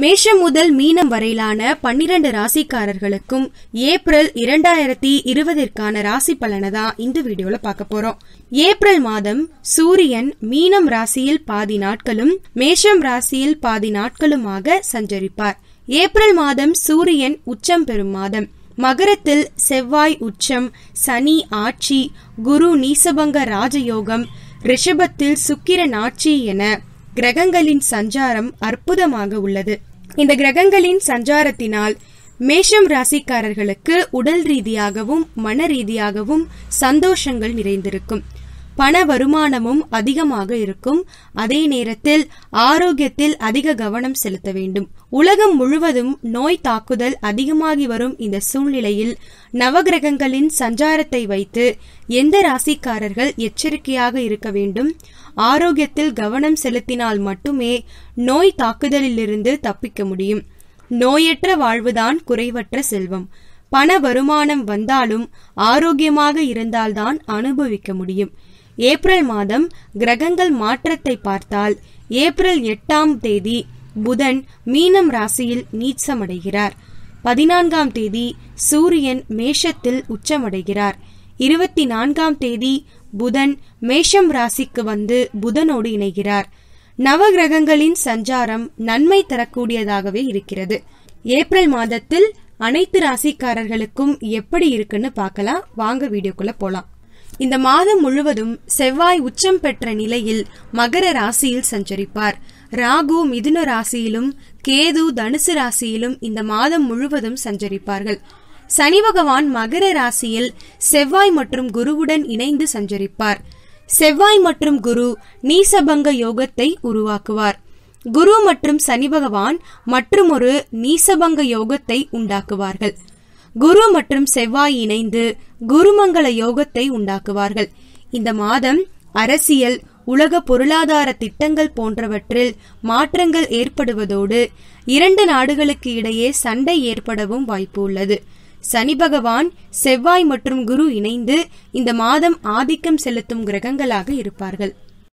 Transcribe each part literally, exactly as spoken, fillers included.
மேஷம் முதல் மீனம் வரையிலான பன்னிரண்டு ராசிக்காரர்களுக்கும் ஏப்ரல் இரண்டாயிரத்தி இருபதிற்கான ராசி பலனை தான் இந்த வீடியோல பார்க்க போறோம். ஏப்ரல் மாதம் சூரியன் மீனம் ராசியில் பாதி நாட்களும் மேஷம் ராசியில் பாதி நாட்களுமாக சஞ்சரிப்பார். ஏப்ரல் மாதம் சூரியன் உச்சம் பெறும் மாதம். மகரத்தில் செவ்வாய் உச்சம், சனி ஆட்சி, குரு நீசபங்க ராஜயோகம், ரிஷபத்தில் சுக்கிரன் ஆட்சி என கிரகங்களின் சஞ்சாரம் அற்புதமாக உள்ளது. இந்த கிரகங்களின் சஞ்சாரத்தினால் மேஷம் ராசிக்காரர்களுக்கு உடல் ரீதியாகவும் மன ரீதியாகவும் சந்தோஷங்கள் நிறைந்திருக்கும். பண வருமானமும் அதிகமாக இருக்கும். அதே நேரத்தில் ஆரோக்கியத்தில் அதிக கவனம் செலுத்த வேண்டும். உலகம் முழுவதும் நோய் தாக்குதல் அதிகமாகி வரும் இந்த சூழ்நிலையில் நவகிரகங்களின் சஞ்சாரத்தை வைத்து எந்த ராசிக்காரர்கள் எச்சரிக்கையாக இருக்க வேண்டும்? ஆரோக்கியத்தில் கவனம் செலுத்தினால் மட்டுமே நோய் தாக்குதலிலிருந்து தப்பிக்க முடியும். நோயற்ற வாழ்வுதான் குறைவற்ற செல்வம். பண வருமானம் வந்தாலும் ஆரோக்கியமாக இருந்தால்தான் அனுபவிக்க முடியும். ஏப்ரல் மாதம் கிரகங்கள் மாற்றத்தை பார்த்தால் ஏப்ரல் எட்டாம் தேதி புதன் மீனம் ராசியில் நீச்சமடைகிறார். பதினான்காம் தேதி சூரியன் மேஷத்தில் உச்சமடைகிறார். இருபத்தி நான்காம் தேதி புதன் மேஷம் ராசிக்கு வந்து புதனோடு இணைகிறார். நவகிரகங்களின் சஞ்சாரம் நன்மை தரக்கூடியதாகவே இருக்கிறது. ஏப்ரல் மாதத்தில் அனைத்து ராசிக்காரர்களுக்கும் எப்படி இருக்குன்னு பார்க்கலாம். வாங்க வீடியோக்குள்ள போலாம். இந்த மாதம் முழுவதும் செவ்வாய் உச்சம் பெற்ற நிலையில் மகர ராசியில் சஞ்சரிப்பார். ராகு மிதுன ராசியிலும் கேது தனுசு ராசியிலும் இந்த மாதம் முழுவதும் சஞ்சரிப்பார்கள். சனி பகவான் மகர ராசியில் செவ்வாய் மற்றும் குருவுடன் இணைந்து சஞ்சரிப்பார். செவ்வாய் மற்றும் குரு நீசபங்க யோகத்தை உருவாக்குவார். குரு மற்றும் சனி பகவான் மற்றுமொரு நீசபங்க யோகத்தை உண்டாக்குவார்கள். குரு மற்றும் செவ்வாய் இணைந்து குருமங்கள யோகத்தை உண்டாக்குவார்கள். இந்த மாதம் அரசியல், உலக பொருளாதார திட்டங்கள் போன்றவற்றில் மாற்றங்கள் ஏற்படுவதோடு இரண்டு நாடுகளுக்கு இடையே சண்டை ஏற்படவும் வாய்ப்பு உள்ளது. சனி பகவான் செவ்வாய் மற்றும் குரு இணைந்து இந்த மாதம் ஆதிக்கம் செலுத்தும் கிரகங்களாக இருப்பார்கள்.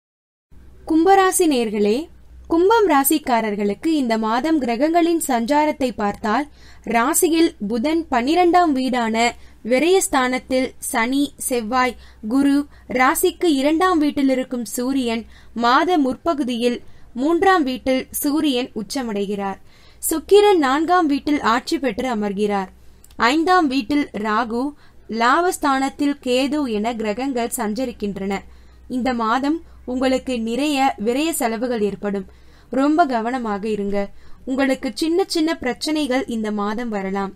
கும்பராசி நேர்களே, கும்பம் ராசிக்காரர்களுக்கு இந்த மாதம் கிரகங்களின் சஞ்சாரத்தை பார்த்தால் ராசியில் புதன் பனிரெண்டாம் வீடான விரயஸ்தானத்தில் சனி, செவ்வாய், குரு, ராசிக்கு இரண்டாம் வீட்டில் இருக்கும் சூரியன் மாத முற்பகுதியில் மூன்றாம் வீட்டில் சூரியன் உச்சமடைகிறார். சுக்கிரன் நான்காம் வீட்டில் ஆட்சி பெற்று அமர்கிறார். ஐந்தாம் வீட்டில் ராகு, லாபஸ்தானத்தில் கேது என கிரகங்கள் சஞ்சரிக்கின்றன. இந்த மாதம் உங்களுக்கு நிறைய விரய செலவுகள் ஏற்படும். ரொம்ப கவனமாக இருங்க. உங்களுக்கு சின்ன சின்ன பிரச்சனைகள் இந்த மாதம் வரலாம்.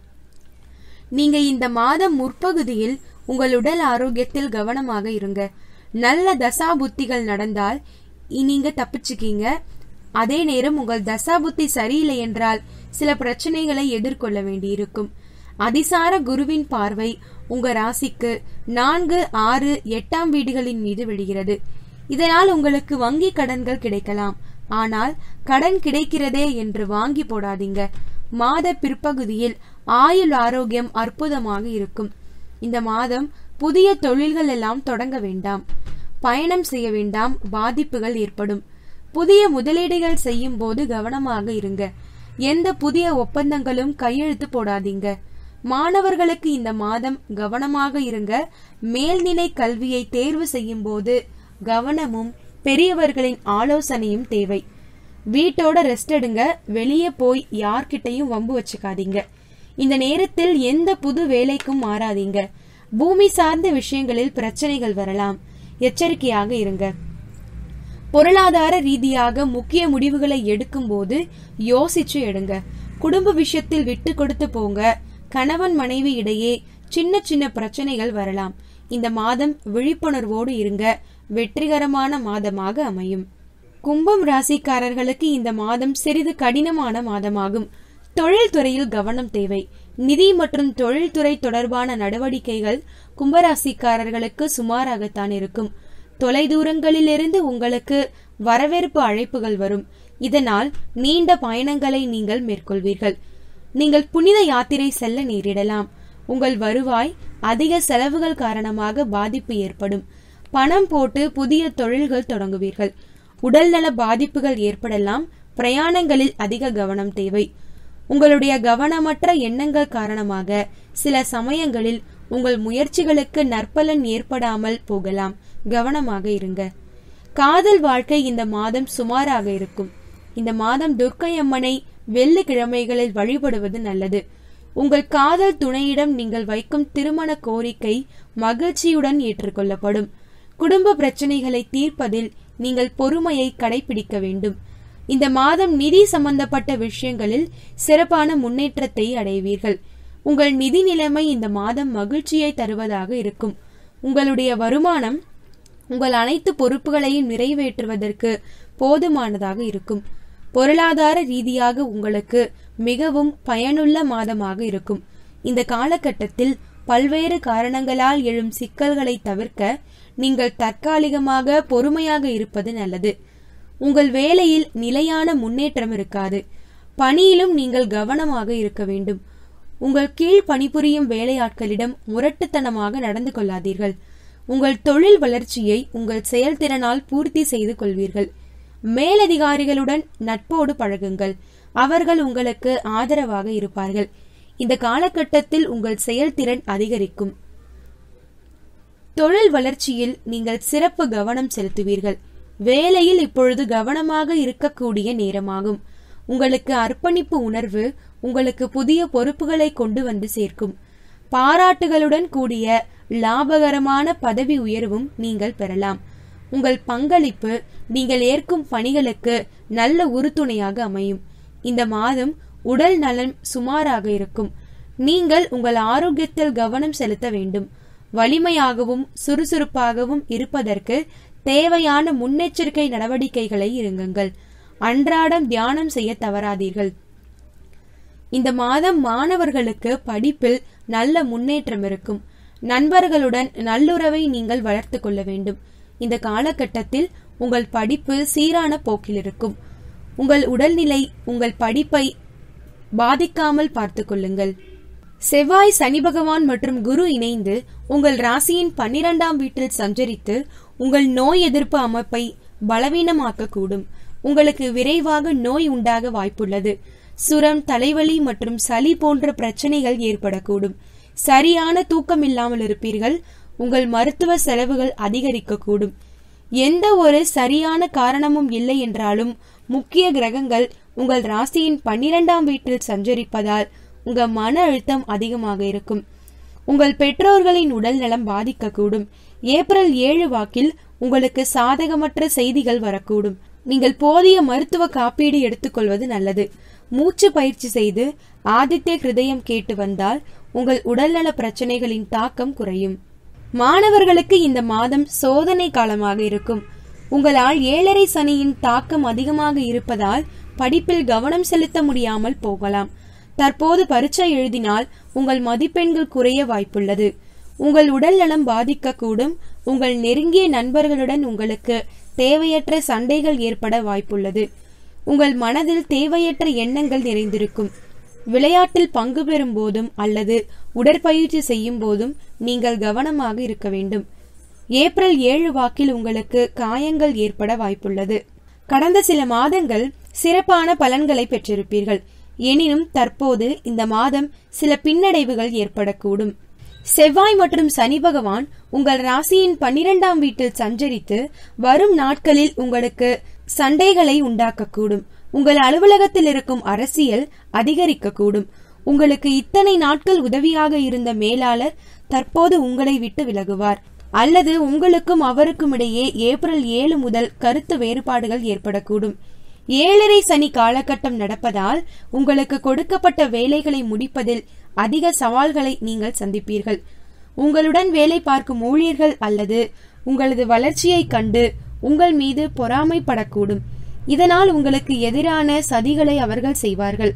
நீங்க இந்த மாதம் முற்பகுதியில் உங்கள் உடல் ஆரோக்கியத்தில் கவனமாக இருங்க. நல்ல தசா புத்திகள் நடந்தால் நீங்க தப்பிச்சுக்கீங்க. அதே நேரம் உங்கள் தசா புத்தி சரியில்லை என்றால் சில பிரச்சனைகளை எதிர்கொள்ள வேண்டியிருக்கும். அதிசார குருவின் பார்வை உங்க ராசிக்கு நான்கு, ஆறு, எட்டாம் வீடுகளின் மீது விழுகிறது. இதனால் உங்களுக்கு வங்கி கடன்கள் கிடைக்கலாம். ஆனால் கடன் கிடைக்கிறதே என்று வாங்கி போடாதீங்க. மாத பிற்பகுதியில் ஆயுள் ஆரோக்கியம் அற்புதமாக இருக்கும். இந்த மாதம் புதிய தொழில்கள் எல்லாம் தொடங்க வேண்டாம். பயணம் செய்ய வேண்டாம். பாதிப்புகள் ஏற்படும். புதிய முதலீடுகள் செய்யும் போது கவனமாக இருங்க. எந்த புதிய ஒப்பந்தங்களும் கையெழுத்து போடாதீங்க. மாணவர்களுக்கு இந்த மாதம் கவனமாக இருங்க. மேல்நிலை கல்வியை தேர்வு செய்யும் போது கவனமும் பெரியவர்களின் ஆலோசனையும் தேவை. வீட்டோட ரெஸ்ட் எடுங்க. வெளியே போய் யார்கிட்டையும் வம்பு வச்சுக்காதீங்க. இந்த நேரத்தில் எந்த புது வேலைக்கும் மாறாதீங்க. பூமி சார்ந்த விஷயங்களில் பிரச்சனைகள் வரலாம். எச்சரிக்கையாக இருங்க. பொருளாதார ரீதியாக முக்கிய முடிவுகளை எடுக்கும் போது யோசிச்சு எடுங்க. குடும்ப விஷயத்தில் விட்டு கொடுத்து போங்க. கணவன் மனைவி இடையே சின்ன சின்ன பிரச்சனைகள் வரலாம். இந்த மாதம் விழிப்புணர்வோடு இருங்க. வெற்றிகரமான மாதமாக அமையும். கும்பம் ராசிக்காரர்களுக்கு இந்த மாதம் சிறிது கடினமான மாதமாகும். தொழில்துறையில் கவனம் தேவை. நிதி மற்றும் தொழில்துறை தொடர்பான நடவடிக்கைகள் கும்பராசிக்காரர்களுக்கு சுமாராகத்தான் இருக்கும். தொலைதூரங்களிலிருந்து உங்களுக்கு வரவேற்பு அழைப்புகள் வரும். இதனால் நீண்ட பயணங்களை நீங்கள் மேற்கொள்வீர்கள். நீங்கள் புனித யாத்திரை செல்ல நேரிடலாம். உங்கள் வருவாய் அதிக செலவுகள் காரணமாக பாதிப்பு ஏற்படும். பணம் போட்டு புதிய தொழில்கள் தொடங்குவீர்கள். உடல்நல பாதிப்புகள் ஏற்படலாம். பிரயாணங்களில் அதிக கவனம் தேவை. உங்களுடைய கவனமற்ற எண்ணங்கள் காரணமாக சில சமயங்களில் உங்கள் முயற்சிகளுக்கு நற்பலன் ஏற்படாமல் போகலாம். கவனமாக இருங்க. காதல் வாழ்க்கை இந்த மாதம் சுமாராக இருக்கும். இந்த மாதம் துர்க்கை அம்மனை வெள்ளிக்கிழமைகளில் வழிபடுவது நல்லது. உங்கள் காதல் துணையிடம் நீங்கள் வைக்கும் திருமண கோரிக்கை மகிழ்ச்சியுடன் ஏற்றுக்கொள்ளப்படும். குடும்ப பிரச்சனைகளை தீர்ப்பதில் நீங்கள் பொறுமையை கடைபிடிக்க வேண்டும். இந்த மாதம் நிதி சம்பந்தப்பட்ட விஷயங்களில் சிறப்பான முன்னேற்றத்தை அடைவீர்கள். உங்கள் நிதி நிலைமை இந்த மாதம் மகிழ்ச்சியை தருவதாக இருக்கும். உங்களுடைய வருமானம் உங்கள் அனைத்து பொறுப்புகளையும் நிறைவேற்றுவதற்கு போதுமானதாக இருக்கும். பொருளாதார ரீதியாக உங்களுக்கு மிகவும் பயனுள்ள மாதமாக இருக்கும். இந்த காலகட்டத்தில் பல்வேறு காரணங்களால் எழும் சிக்கல்களை தவிர்க்க நீங்கள் தற்காலிகமாக பொறுமையாக இருப்பது நல்லது. உங்கள் வேலையில் நிலையான முன்னேற்றம் இருக்காது. பணியிலும் நீங்கள் கவனமாக இருக்க வேண்டும். உங்கள் கீழ் பணிபுரியும் வேலையாட்களிடம் முரட்டுத்தனமாக நடந்து கொள்ளாதீர்கள். உங்கள் தொழில் வளர்ச்சியை உங்கள் செயல்திறனால் பூர்த்தி செய்து கொள்வீர்கள். மேலதிகாரிகளுடன் நட்போடு பழகுங்கள். அவர்கள் உங்களுக்கு ஆதரவாக இருப்பார்கள். இந்த காலகட்டத்தில் உங்கள் செயல்திறன் அதிகரிக்கும். தொழில் வளர்ச்சியில் நீங்கள் சிறப்பு கவனம் செலுத்துவீர்கள். வேலையில் இப்பொழுது கவனமாக இருக்கக்கூடிய நேரமாகும். உங்களுக்கு அர்ப்பணிப்பு உணர்வு உங்களுக்கு புதிய பொறுப்புகளை கொண்டு வந்து சேர்க்கும். பாராட்டுகளுடன் கூடிய லாபகரமான பதவி உயர்வும் நீங்கள் பெறலாம். உங்கள் பங்களிப்பு நீங்கள் ஏற்கும் பணிகளுக்கு நல்ல உறுதுணையாக அமையும். இந்த மாதம் உடல் நலன் சுமாராக இருக்கும். நீங்கள் உங்கள் ஆரோக்கியத்தில் கவனம் செலுத்த வேண்டும். வலிமையாகவும் சுறுசுறுப்பாகவும் இருப்பதற்கு தேவையான முன்னெச்சரிக்கை நடவடிக்கைகளை இருங்குங்கள். அன்றாடம் தியானம் செய்ய தவறாதீர்கள். இந்த மாதம் மாணவர்களுக்கு படிப்பில் நல்ல முன்னேற்றம் இருக்கும். நண்பர்களுடன் நல்லுறவை நீங்கள் வளர்த்து கொள்ள வேண்டும். இந்த காலகட்டத்தில் உங்கள் படிப்பு சீரான போக்கில் இருக்கும். உங்கள் உடல்நிலை உங்கள் படிப்பை பாதிக்காமல் பார்த்து கொள்ளுங்கள். செவ்வாய், சனி பகவான் மற்றும் குரு இணைந்து உங்கள் ராசியின் பன்னிரெண்டாம் வீட்டில் சஞ்சரித்து உங்கள் நோய் எதிர்ப்பு அமைப்பை பலவீனமாக்க கூடும். உங்களுக்கு விரைவாக நோய் உண்டாக வாய்ப்புள்ளது. சுரம், தலைவலி மற்றும் சளி போன்ற பிரச்சனைகள் ஏற்படக்கூடும். சரியான தூக்கம் இல்லாமல் இருப்பீர்கள். உங்கள் மருத்துவ செலவுகள் அதிகரிக்கக்கூடும். எந்த ஒரு சரியான காரணமும் இல்லை என்றாலும் முக்கிய கிரகங்கள் உங்கள் ராசியின் பன்னிரெண்டாம் வீட்டில் சஞ்சரிப்பதால் உங்கள் மன அழுத்தம் அதிகமாக இருக்கும். உங்கள் பெற்றோர்களின் உடல் நலம் பாதிக்கக்கூடும். ஏப்ரல் ஏழு வாக்கில் உங்களுக்கு சாதகமற்ற செய்திகள் வரக்கூடும். நீங்கள் போதிய மருத்துவ காப்பீடு எடுத்துக்கொள்வது நல்லது. மூச்சு பயிற்சி செய்து ஆதித்ய ஹிருதயம் கேட்டு வந்தால் உங்கள் உடல்நல பிரச்சனைகளின் தாக்கம் குறையும். மாணவர்களுக்கு இந்த மாதம் சோதனை காலமாக இருக்கும். உங்களால் ஏழரை சனியின் தாக்கம் அதிகமாக இருப்பதால் படிப்பில் கவனம் செலுத்த முடியாமல் போகலாம். தற்போது பரீட்சை எழுதினால் உங்கள் மதிப்பெண்கள் குறைய வாய்ப்புள்ளது. உங்கள் உடல் நலம் பாதிக்கக்கூடும். உங்கள் நெருங்கிய நண்பர்களுடன் உங்களுக்கு தேவையற்ற சண்டைகள் ஏற்பட வாய்ப்புள்ளது. உங்கள் மனதில் தேவையற்ற எண்ணங்கள் நிறைந்திருக்கும். விளையாட்டில் பங்கு பெறும் போதும் அல்லது உடற்பயிற்சி செய்யும் போதும் நீங்கள் கவனமாக இருக்க வேண்டும். ஏப்ரல் ஏழு வாக்கில் உங்களுக்கு காயங்கள் ஏற்பட வாய்ப்புள்ளது. கடந்த சில மாதங்கள் சிறப்பான பலன்களை பெற்றிருப்பீர்கள். எனினும் தற்போது இந்த மாதம் சில பின்னடைவுகள் ஏற்படக்கூடும். செவ்வாய் மற்றும் சனி பகவான் உங்கள் ராசியின் பன்னிரெண்டாம் வீட்டில் சஞ்சரித்து வரும் நாட்களில் உங்களுக்கு சண்டைகளை உண்டாக்கக்கூடும். உங்கள் அலுவலகத்தில் இருக்கும் அரசியல் அதிகரிக்கக்கூடும். உங்களுக்கு இத்தனை நாட்கள் உதவியாக இருந்த மேலாளர் தற்போது உங்களை விட்டு விலகுவார். அல்லது உங்களுக்கும் அவருக்கும் இடையே ஏப்ரல் ஏழு முதல் கருத்து வேறுபாடுகள் ஏற்படக்கூடும். ஏழரை சனி காலகட்டம் நடப்பதால் உங்களுக்கு கொடுக்கப்பட்ட வேலைகளை முடிப்பதில் அதிக சவால்களை நீங்கள் சந்திப்பீர்கள். உங்களுடன் வேலை பார்க்கும் ஊழியர்கள் அல்லது உங்களது வளர்ச்சியை கண்டு உங்கள் மீது பொறாமைப்படக்கூடும். இதனால் உங்களுக்கு எதிரான சதிகளை அவர்கள் செய்வார்கள்.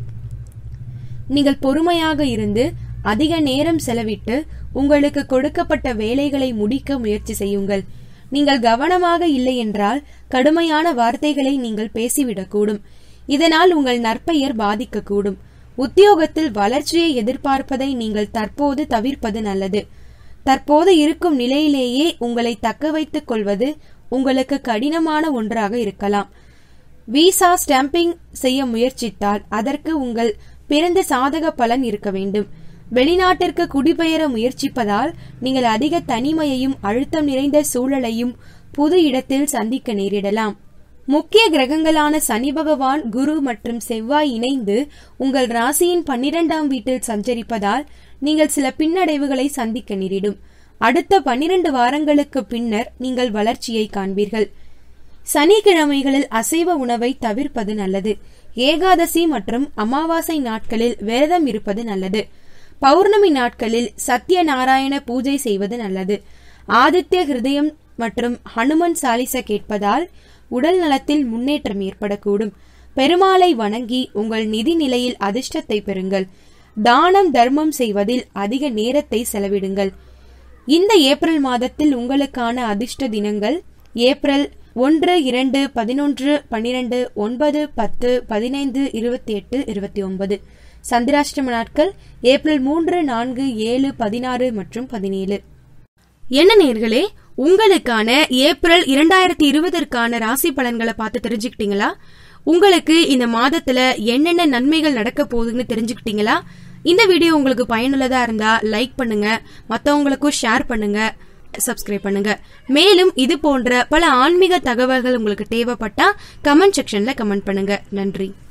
நீங்கள் பொறுமையாக இருந்து அதிக நேரம் செலவிட்டு உங்களுக்கு கொடுக்கப்பட்ட வேலைகளை முடிக்க முயற்சி செய்யுங்கள். நீங்கள் கவனமாக இல்லை என்றால் கடுமையான வார்த்தைகளை நீங்கள் பேசிவிடக்கூடும். இதனால் உங்கள் நற்பெயர் பாதிக்கக்கூடும். உத்தியோகத்தில் வளர்ச்சியை எதிர்பார்ப்பதை நீங்கள் தற்போது தவிர்ப்பது நல்லது. தற்போது இருக்கும் நிலையிலேயே உங்களை தக்க வைத்துக் கொள்வது உங்களுக்கு கடினமான ஒன்றாக இருக்கலாம். விசா ஸ்டாம்பிங் செய்ய முயற்சித்தால் அதற்கு உங்கள் பிறந்த சாதக பலன் இருக்க வேண்டும். வெளிநாட்டிற்கு குடிபெயர முயற்சிப்பதால் நீங்கள் அதிக தனிமையையும் அழுத்தம் நிறைந்த சூழலையும் புது இடத்தில் சந்திக்க நேரிடலாம். முக்கிய கிரகங்களான சனி பகவான், குரு மற்றும் செவ்வாய் இணைந்து உங்கள் ராசியின் பன்னிரெண்டாம் வீட்டில் சஞ்சரிப்பதால் நீங்கள் சில பின்னடைவுகளை சந்திக்க நேரிடும். அடுத்த பன்னிரண்டு வாரங்களுக்கு பின்னர் நீங்கள் வளர்ச்சியை காண்பீர்கள். சனிக்கிழமைகளில் அசைவ உணவை தவிர்ப்பது நல்லது. ஏகாதசி மற்றும் அமாவாசை நாட்களில் விரதம் இருப்பது நல்லது. பௌர்ணமி நாட்களில் சத்யநாராயண பூஜை செய்வது நல்லது. ஆதித்ய ஹிருதயம் மற்றும் ஹனுமன் சாலிச கேட்பதால் உடல் நலத்தில் முன்னேற்றம் ஏற்படக்கூடும். பெருமாளை வணங்கி உங்கள் நிதி நிலையில் அதிர்ஷ்டத்தை பெறுங்கள். தானம் தர்மம் செய்வதில் அதிக நேரத்தை செலவிடுங்கள். இந்த ஏப்ரல் மாதத்தில் உங்களுக்கான அதிர்ஷ்ட தினங்கள் ஏப்ரல் ஒன்று, இரண்டு, பதினொன்று, பனிரெண்டு, ஒன்பது, பத்து, பதினைந்து, இருபத்தி எட்டு, இருபத்தி ஒன்பது. சந்திராஷ்டம நாட்கள் ஏப்ரல் மூன்று, நான்கு, ஏழு, பதினாறு மற்றும் பதினேழு. என்ன நேர்களே, உங்களுக்கான ஏப்ரல் இரண்டாயிரத்தி இருபதற்கான ராசி பலன்களை பார்த்து தெரிஞ்சுக்கிட்டீங்களா? உங்களுக்கு இந்த மாதத்துல என்னென்ன நன்மைகள் நடக்க போகுதுன்னு தெரிஞ்சுக்கிட்டீங்களா? இந்த வீடியோ உங்களுக்கு பயனுள்ளதா இருந்தா லைக் பண்ணுங்க, மத்தவங்களுக்கும் ஷேர் பண்ணுங்க, சப்ஸ்கிரைப் பண்ணுங்க. மேலும் இது போன்ற பல ஆன்மீக தகவல்கள் உங்களுக்கு தேவைப்பட்டா கமெண்ட் செக்ஷன்ல கமெண்ட் பண்ணுங்க. நன்றி.